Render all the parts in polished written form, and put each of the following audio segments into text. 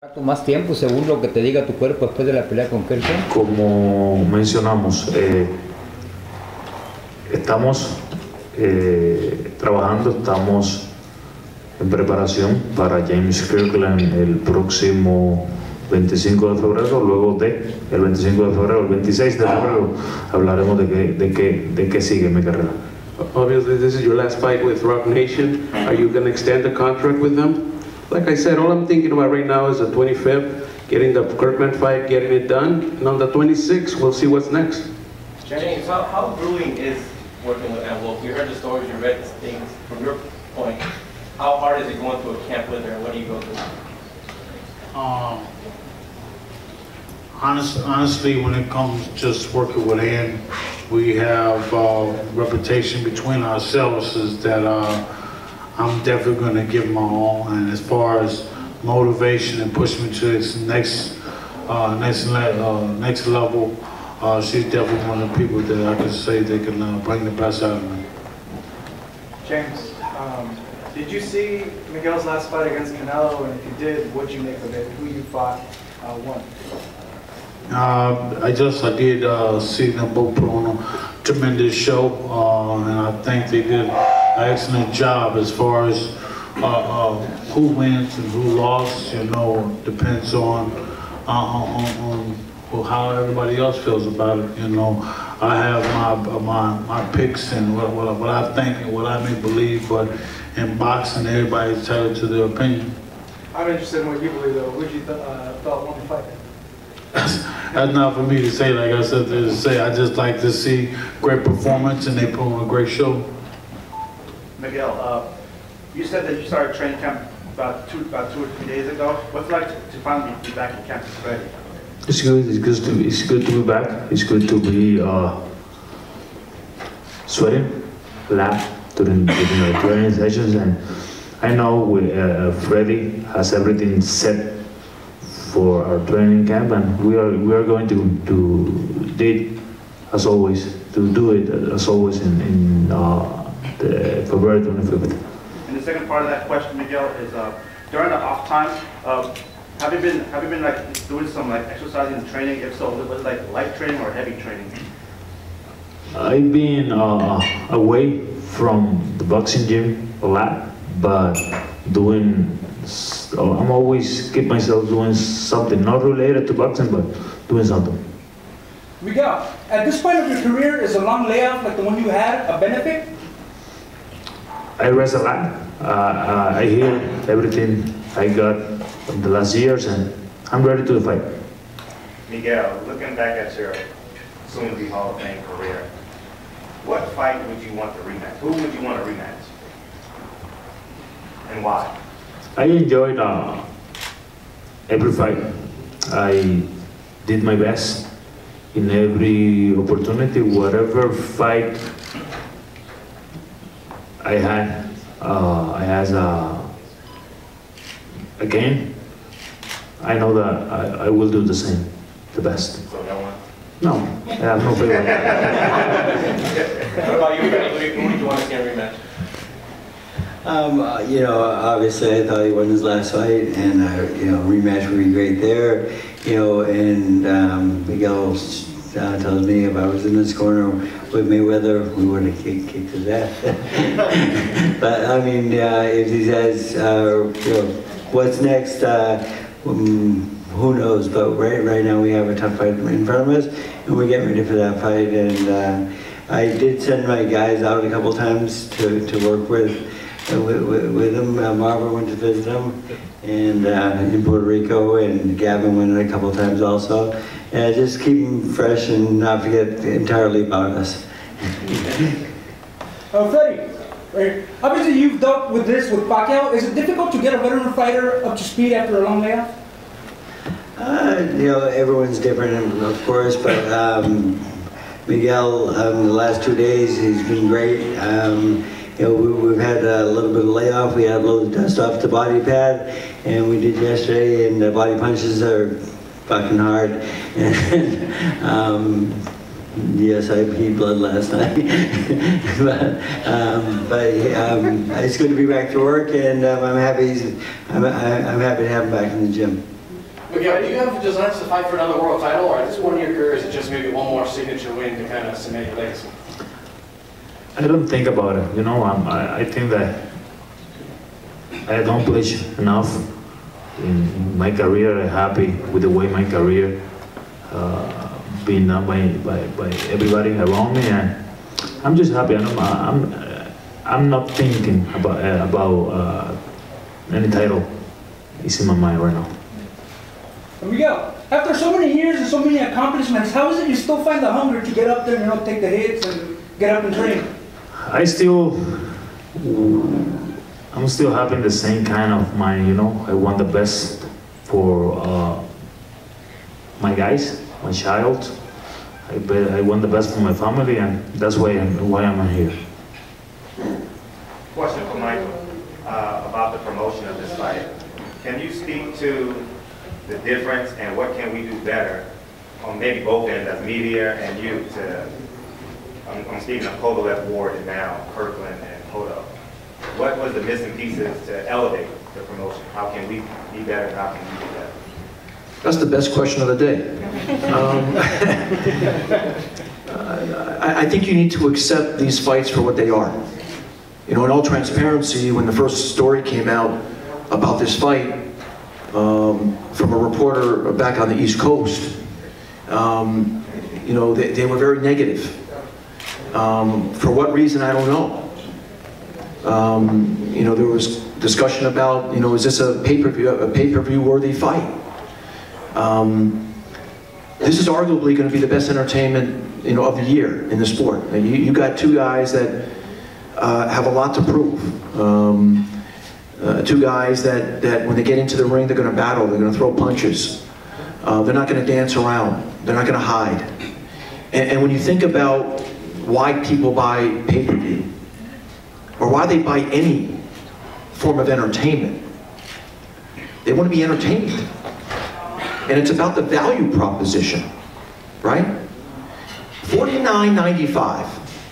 Más tiempo según lo que te diga tu cuerpo después de la pelea con Kelvin. Como mencionamos, estamos trabajando, estamos en preparación para James Kirkland el próximo 25 de febrero, luego de el 25 de febrero, el 26 de febrero hablaremos de qué sigue mi carrera. Obviously, this is your last fight with Rock Nation. Are you going to extend the contract with them? Like I said, all I'm thinking about right now is the 25th, getting the Kirkland fight, getting it done, and on the 26th, we'll see what's next. James, how grueling is working with Ann Wolfe? You heard the stories, you read the things. From your point, how hard is it going to a camp with her, and what do you go through? Honestly, when it comes to just working with Ann, we have a reputation between ourselves is that I'm definitely going to give my all, and as far as motivation and push me to this next level, she's definitely one of the people that I can say they can bring the best out of me. James, did you see Miguel's last fight against Canelo, and if you did, what'd you make of it? Who you fought won? I did see them both put on a tremendous show, and I think they did an excellent job as far as who wins and who lost. You know, depends on how everybody else feels about it. You know, I have my picks and what I think and what I may believe, but in boxing, everybody's entitled to their opinion. I'm interested in what you believe, though. Who you thought won the fight? That's not for me to say. Like I said, to say, I just like to see great performance, and they put on a great show. Miguel, you said that you started training camp about two or 3 days ago. What's it like to finally be back in camp already? It's good. It's good to be back. It's good to be sweating a lot during the training sessions, and I know Freddie has everything set for our training camp, and we are going to do it as always in the February 25th. And the second part of that question, Miguel, is during the off time, have you been like doing some like exercising and training? If so, was it like light training or heavy training? I've been away from the boxing gym a lot, but I'm always keep myself doing something not related to boxing, but doing something. Miguel, at this point of your career, is a long layoff like the one you had a benefit? I rest a lot. I heal everything I got in the last years, and I'm ready to fight. Miguel, looking back at your soon-to-be Hall of Fame career, what fight would you want to rematch? Who would you want to rematch? And why? I enjoyed every fight. I did my best in every opportunity, whatever fight I had again. I know that I will do the same, the best. So no one? No, I have no favorite. What about you, Freddie? Who would you want to see in a rematch? You know, obviously I thought he won his last fight, and you know, rematch would be great there. You know, and Miguel tells me if I was in this corner with Mayweather, we would have kicked his ass. But I mean, if he says, you know, what's next? Who knows? But right now we have a tough fight in front of us, and we're getting ready for that fight. And I did send my guys out a couple times to work with him. Marvin went to visit him, and in Puerto Rico, and Gavin went a couple times also. And just keep him fresh and not forget entirely about us. Freddie, obviously you've dealt with this with Pacquiao. Is it difficult to get a veteran fighter up to speed after a long layoff? You know, everyone's different, of course, but Miguel, the last 2 days, he's been great. You know, we've had a little bit of layoff. We had a little dust off the body pad, and we did yesterday, and the body punches are fucking hard. And, yes, I peed blood last night. but it's good to be back to work, and I'm happy to have him back in the gym. Miguel, do you have designs to fight for another world title, or at this point in your career, is it just maybe one more signature win to kind of cement your legacy? I don't think about it, you know. I think that I accomplished enough in my career. I'm happy with the way my career being done by everybody around me, and I'm just happy. I'm not thinking about any title. It's in my mind right now. Miguel, after so many years and so many accomplishments, how is it you still find the hunger to get up there and, you know, take the hits and get up and train? I'm still having the same kind of mind, you know. I want the best for my guys, my child. I want the best for my family, and that's why I'm here. Question for Michael about the promotion of this fight. Can you speak to the difference and what can we do better on maybe both ends, as media and you, to, I'm speaking of Kovalev, Ward, and now Kirkland and Cotto. What was the missing pieces to elevate the promotion? How can we be better and how can we do better? That's the best question of the day. I think you need to accept these fights for what they are. You know, in all transparency, when the first story came out about this fight from a reporter back on the East Coast, you know, they were very negative. For what reason, I don't know. You know, there was discussion about, you know, is this a pay-per-view worthy fight? This is arguably going to be the best entertainment, you know, of the year in the sport. You got two guys that have a lot to prove. Two guys that when they get into the ring, they're going to battle. They're going to throw punches. They're not going to dance around. They're not going to hide. And when you think about why people buy pay-per-view, or why they buy any form of entertainment, they want to be entertained. And it's about the value proposition, right? $49.95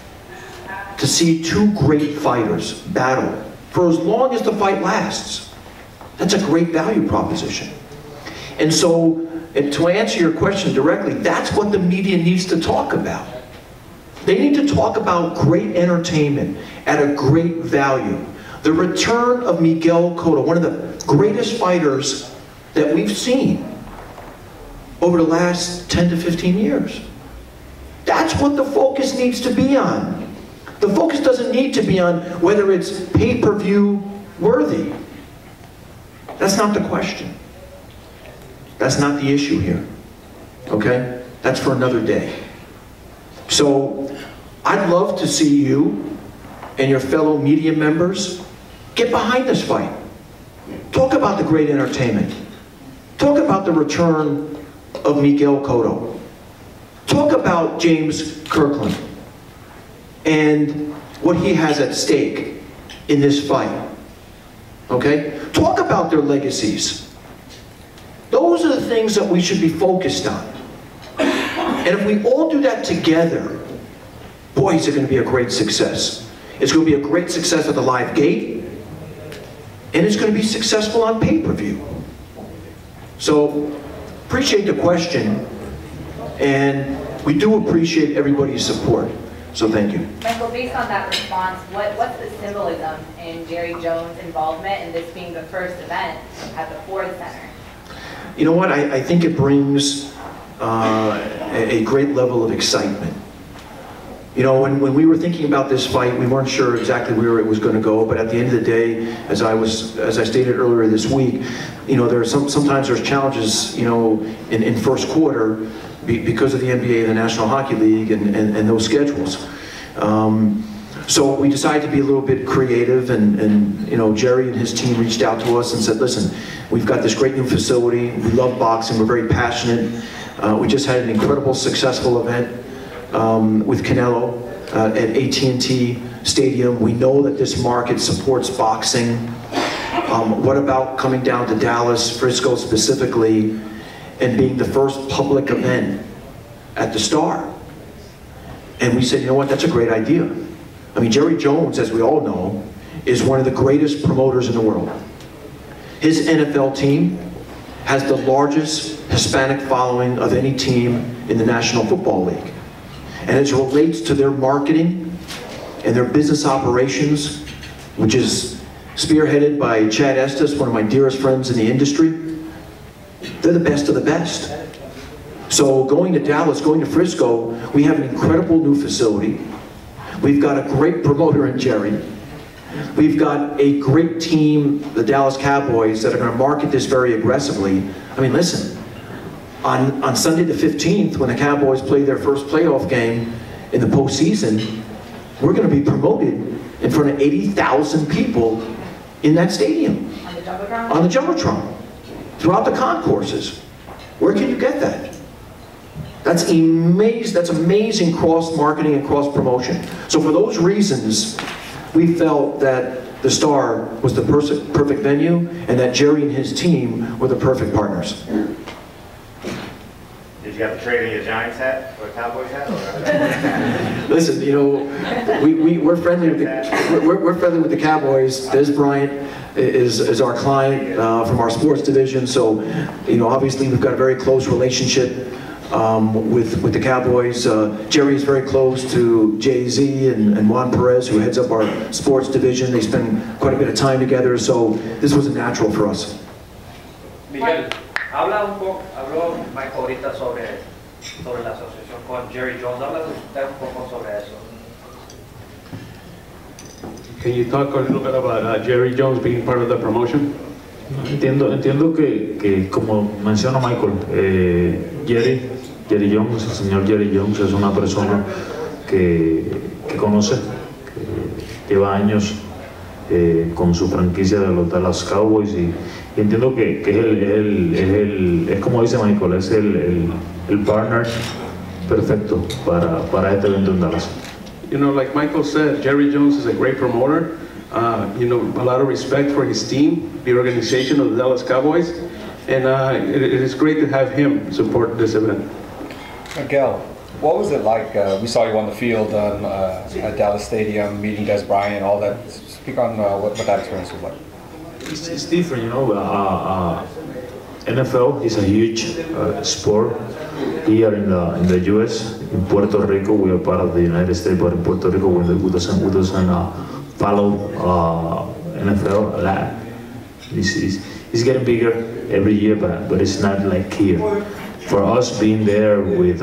to see two great fighters battle for as long as the fight lasts. That's a great value proposition. And so, to answer your question directly, that's what the media needs to talk about. They need to talk about great entertainment at a great value. The return of Miguel Cotto, one of the greatest fighters that we've seen over the last 10 to 15 years. That's what the focus needs to be on. The focus doesn't need to be on whether it's pay-per-view worthy. That's not the question. That's not the issue here. Okay? That's for another day. So, I'd love to see you and your fellow media members get behind this fight. Talk about the great entertainment. Talk about the return of Miguel Cotto. Talk about James Kirkland and what he has at stake in this fight. Okay? Talk about their legacies. Those are the things that we should be focused on. And if we all do that together, boy, is it going to be a great success. It's going to be a great success at the live gate, and it's going to be successful on pay-per-view. So, appreciate the question, and we do appreciate everybody's support. So thank you. Michael, based on that response, what's the symbolism in Jerry Jones' involvement in this being the first event at the Ford Center? You know what, I think it brings a great level of excitement. You know, when we were thinking about this fight, we weren't sure exactly where it was going to go, but at the end of the day, as I stated earlier this week, you know, there are sometimes there's challenges, you know, in first quarter because of the NBA and the National Hockey League and those schedules. So we decided to be a little bit creative, and you know, Jerry and his team reached out to us and said, listen, we've got this great new facility, we love boxing, we're very passionate. We just had an incredible successful event with Canelo at AT&T Stadium. We know that this market supports boxing. What about coming down to Dallas, Frisco specifically, and being the first public event at the Star? And we said, you know what, that's a great idea. I mean, Jerry Jones, as we all know, is one of the greatest promoters in the world. His NFL team has the largest Hispanic following of any team in the National Football League. And as it relates to their marketing and their business operations, which is spearheaded by Chad Estes, one of my dearest friends in the industry, they're the best of the best. So going to Dallas, going to Frisco, we have an incredible new facility. We've got a great promoter in Jerry. We've got a great team, the Dallas Cowboys, that are going to market this very aggressively. I mean, listen, on Sunday the 15th, when the Cowboys play their first playoff game in the postseason, we're going to be promoted in front of 80,000 people in that stadium. On the Jumbotron? On the Jumbotron. Throughout the concourses. Where can you get that? That's amazing cross-marketing and cross-promotion. So for those reasons, we felt that the Star was the perfect venue and that Jerry and his team were the perfect partners. Did you have to trade in your Giants hat or a Cowboys hat? Listen, you know, we're friendly with the Cowboys. Des Bryant is our client from our sports division, so you know, obviously we've got a very close relationship with the Cowboys. Jerry is very close to Jay-Z and Juan Perez, who heads up our sports division. They spend quite a bit of time together, so this was a natural for us. Miguel, habló Mike ahorita sobre la asociación con Jerry Jones. Habla usted un poco sobre eso. Can you talk a little bit about Jerry Jones being part of the promotion? Entiendo que como menciona Michael, Jerry Jones, el señor Jerry Jones es una persona que conoce, que lleva años con su franquicia de los Dallas Cowboys y entiendo que es como dice Michael, es el partner perfecto para este evento en Dallas. You know, like Michael said, Jerry Jones is a great promoter. You know, a lot of respect for his team, the organization of the Dallas Cowboys, and it is great to have him support this event. Miguel, what was it like? We saw you on the field at Dallas Stadium, meeting Des Bryant, all that. Speak on what that experience was like. It's different, you know. NFL is a huge sport here in the U.S. In Puerto Rico, we are part of the United States, but in Puerto Rico, we doesn't follow NFL a lot. It's getting bigger every year, but it's not like here. For us being there with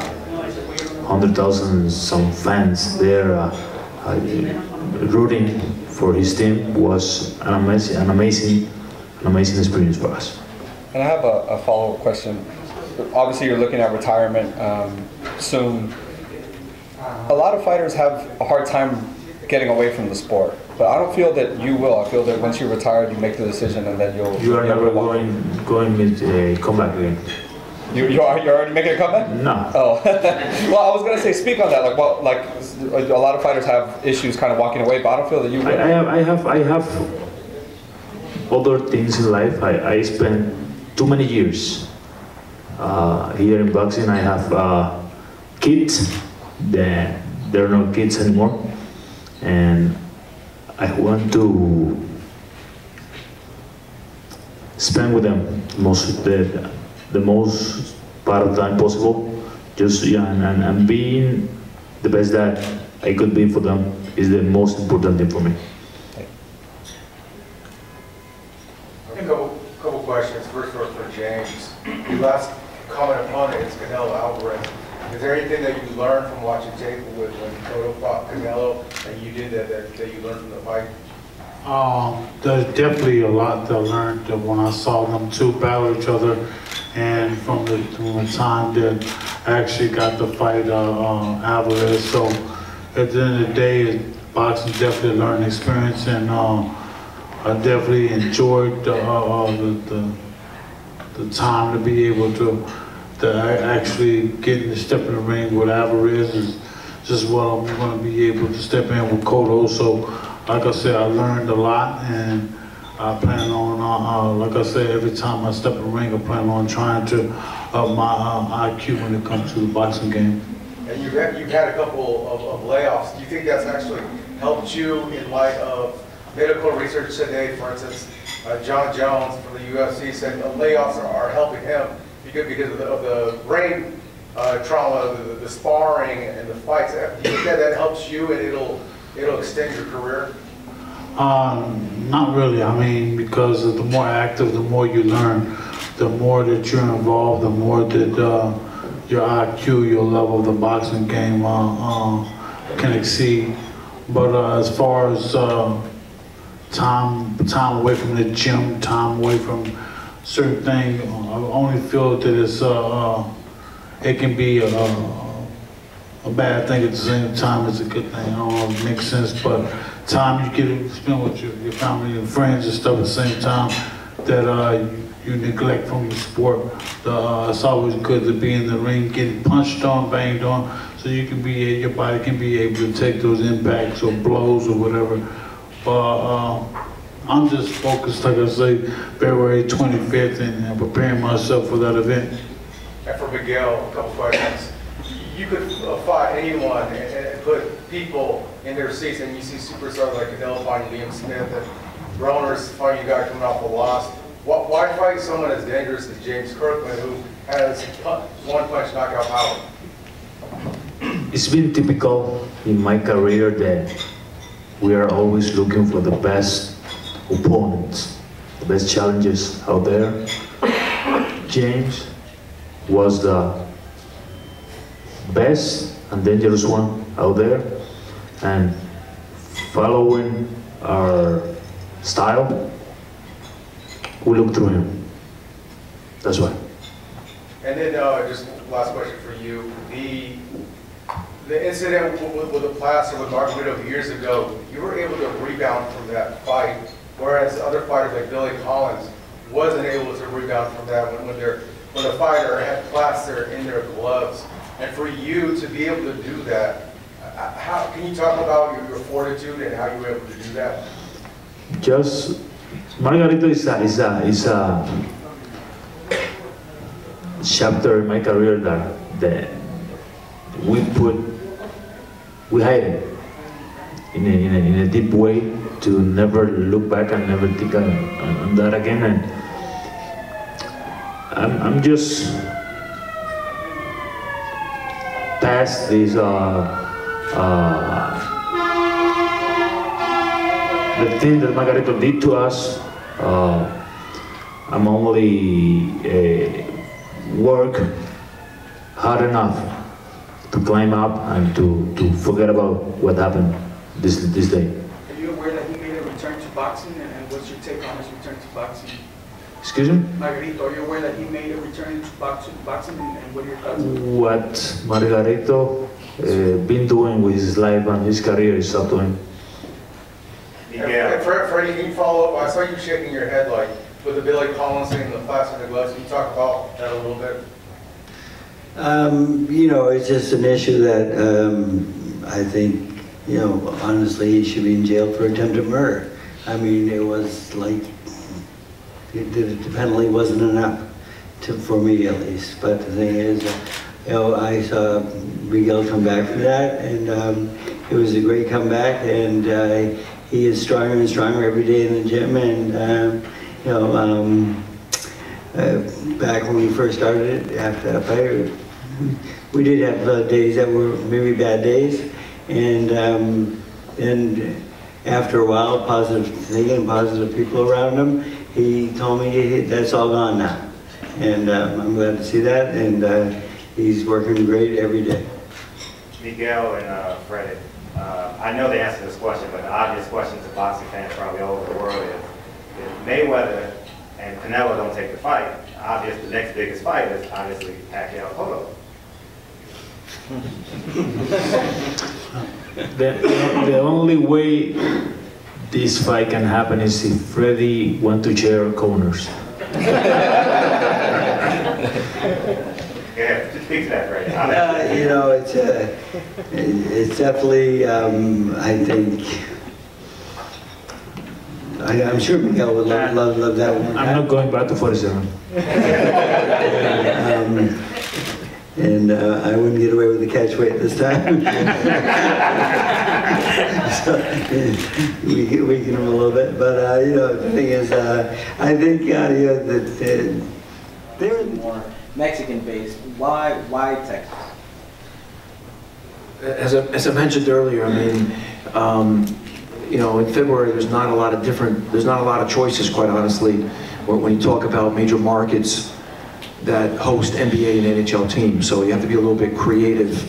100,000 some fans there rooting for his team was an amazing experience for us. And I have a follow-up question. Obviously, you're looking at retirement soon. A lot of fighters have a hard time getting away from the sport, but I don't feel that you will. I feel that once you're retired, you make the decision, and then You are never going to come back again. You're already making a comeback? No. Oh, well, I was gonna say, speak on that. Like a lot of fighters have issues kind of walking away, but I don't feel that you will. I have other things in life. I spent too many years here in boxing. I have kids that they're not kids anymore, and I want to spend with them the most part of the time possible. Just and being the best that I could be for them is the most important thing for me. A couple questions. First one for James. Your last common opponent is Canelo Alvarez. Is there anything that you learned from watching tape with when Cotto fought Canelo that you did that you learned from the fight? There's definitely a lot that I learned when I saw them two battle each other, and from the time that I actually got to fight Alvarez. So at the end of the day, boxing definitely a learning experience, and I definitely enjoyed the time to be able to actually get to step in the ring with Alvarez is just what I'm going to be able to step in with Cotto. So like I said, I learned a lot, and I plan on, like I said, every time I step in the ring, I plan on trying to up my IQ when it comes to the boxing game. And you've had a couple of layoffs. Do you think that's actually helped you in light of medical research today, for instance, John Jones from the UFC said the layoffs are helping him because of the brain trauma, the sparring and the fights. Do you think that helps you and it'll extend your career? Not really. I mean, because the more active, the more you learn, the more that you're involved, the more that your IQ, your level of the boxing game can exceed. But as far as time away from the gym, time away from certain things, I only feel that it's it can be a bad thing at the same time. It's a good thing. I don't know if it makes sense, but time you get to spend with your family and friends and stuff at the same time that you neglect from the sport. It's always good to be in the ring, getting punched on, banged on, so you can be, your body can be able to take those impacts or blows or whatever. I'm just focused, like I say, February 25th and preparing myself for that event. And for Miguel, a couple questions. You could fight anyone and put people in their seats, and you see superstars like Canelo fighting Liam Smith and Broner's fighting a guy coming off the loss. Why fight someone as dangerous as James Kirkland, who has one-punch knockout power? It's been typical in my career that we are always looking for the best opponents, the best challenges out there. James was the best and dangerous one out there, and following our style, we look through him. That's why. And then just last question for you. The incident with the plaster with Margarito years ago, you were able to rebound from that fight, whereas other fighters like Billy Collins wasn't able to rebound from that when the fighter had plaster in their gloves. And for you to be able to do that, how can you talk about your fortitude and how you were able to do that? Just Margarito is a chapter in my career that we hide it in a deep way to never look back and never think on that again. And I'm just past this the thing that Margarito did to us. I'm only work hard enough to climb up and to forget about what happened this day. Are you aware that he made a return to boxing, and what's your take on his return to boxing? Excuse me? Margarito, are you aware that he made a return to boxing, and what are your thoughts? What Margarito been doing with his life and his career is up to him. And Freddie, can you follow up? I saw you shaking your head like with the Billy Collins thing and the plaster in the gloves. Can you talk about that a little bit? You know, it's just an issue that I think, you know, honestly, he should be in jail for attempted murder. I mean, it was like, the penalty wasn't enough for me at least. But the thing is, you know, I saw Miguel come back from that, and it was a great comeback, and he is stronger and stronger every day in the gym, and you know, back when we first started it, after that fight, we did have days that were maybe bad days, and after a while, positive thinking, positive people around him, he told me that's all gone now, and I'm glad to see that, and he's working great every day. Miguel and Freddie, I know the answer to this question, but the obvious question to boxing fans probably all over the world is, if Mayweather and Canelo don't take the fight, the next biggest fight is obviously Pacquiao-Cotto. The only way this fight can happen is if Freddie wants to share corners. Yeah, just speak to that, Freddie. You know, it's definitely, I think, I'm sure Miguel would love that one. I'm not going back to 47. And and I wouldn't get away with the catch weight this time. So, weaken him a little bit, but you know, the thing is, I think you know, that they're more Mexican-based. Why Texas? As I mentioned earlier, I mean, you know, in February there's not a lot of choices, quite honestly, when you talk about major markets that host NBA and NHL teams. So you have to be a little bit creative.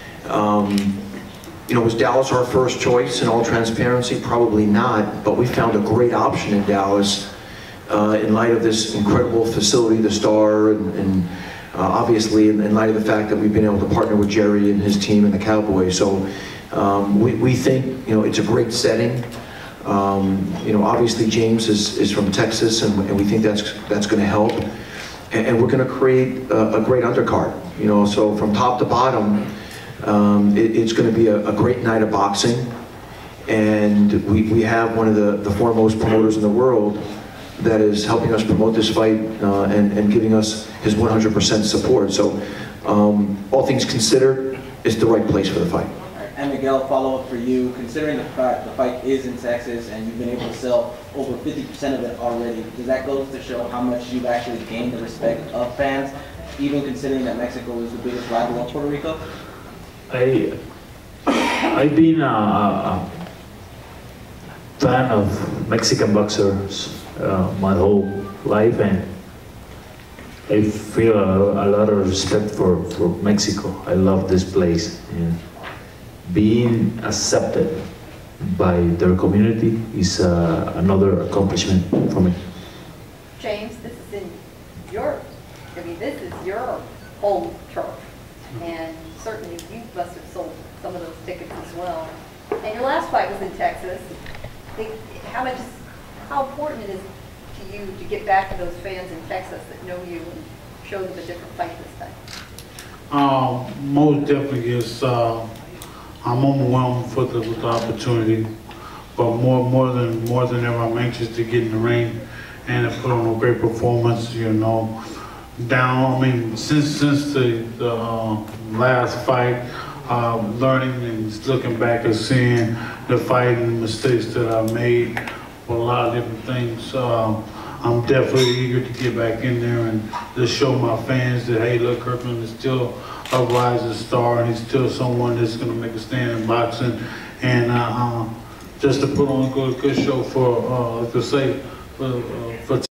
You know, was Dallas our first choice in all transparency? Probably not, but we found a great option in Dallas in light of this incredible facility, the Star, and obviously in light of the fact that we've been able to partner with Jerry and his team and the Cowboys. So we think, you know, it's a great setting. You know, obviously James is from Texas, and we think that's going to help. And we're going to create a great undercard. You know, so from top to bottom, it's going to be a great night of boxing. And we have one of the foremost promoters in the world that is helping us promote this fight and giving us his 100% support. So all things considered, it's the right place for the fight. And Miguel, follow-up for you. Considering the fact the fight is in Texas and you've been able to sell over 50% of it already, does that go to show how much you've actually gained the respect of fans, even considering that Mexico is the biggest rival of Puerto Rico? I've been a fan of Mexican boxers my whole life, and I feel a lot of respect for Mexico. I love this place, and being accepted by their community is another accomplishment for me. James, this is in Europe. I mean, this is your home turf, and certainly you must have sold some of those tickets as well. And your last fight was in Texas. How important it is to you to get back to those fans in Texas that know you and show them a different fight this time? Most definitely is. I'm overwhelmed with the opportunity, but more than ever, I'm anxious to get in the ring and to put on a great performance. You know, since the last fight, learning and looking back and seeing the fight and the mistakes that I made for a lot of different things. I'm definitely eager to get back in there and just show my fans that, hey, look, Kirkland is still a rising star, and he's still someone that's going to make a stand in boxing. And just to put on a good show for